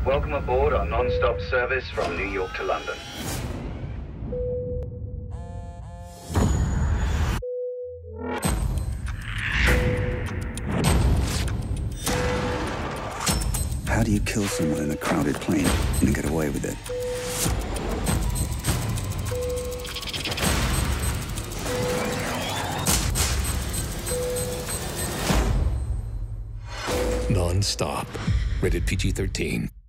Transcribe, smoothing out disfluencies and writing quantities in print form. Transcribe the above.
Welcome aboard our non-stop service from New York to London. How do you kill someone in a crowded plane and get away with it? Non-stop. Rated PG-13.